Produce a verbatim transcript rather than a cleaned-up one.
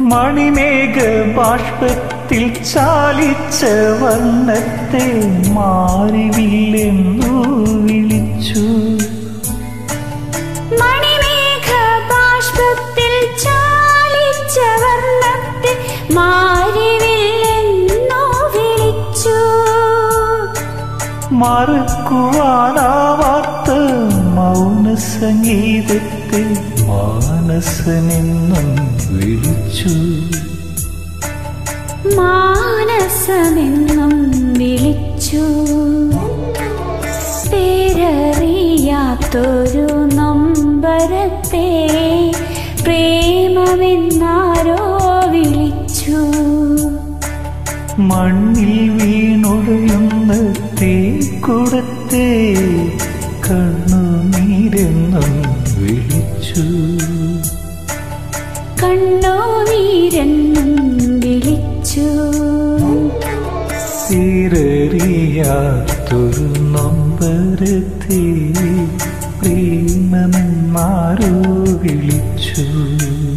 മണിമേഘ ബാഷ്പത്തിൽ ചാലിച്ച വർണ്ണത്തെ മാറിവില്ലെന്നു വിളിച്ചു. മണിമേഘ ബാഷ്പത്തിൽ ചാലിച്ച വർണ്ണത്തെ മാറിവില്ലെന്നു വിളിച്ചു. മറക്കുവാനാവാത്ത മൗന സംഗീതത്തെ മാനസനെന്നും വിളിച്ചു. മാനസമെന്നും വിളിച്ചു. പേരറിയാത്തൊരു നൊമ്പരത്തെ പ്രേമമെന്നാരോ വിളിച്ചു. മണ്ണിൽ വീണൊഴിയുന്ന തീക്കുടത്തെ കണ്ണുനീരെന്നും വിളിച്ചു. കണ്ണുനീരെന്നും വിളിച്ചു. തീരറിയാത്തൊരു നൊമ്പരത്തെ പ്രേമമെന്നാരോ വിളിച്ചു.